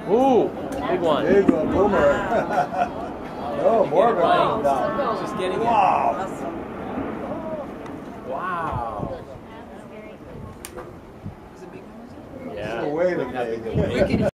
Ooh, big one. Big one, boomer. No, more of it. Just getting it. Wow. Wow. Yeah. Wait a minute.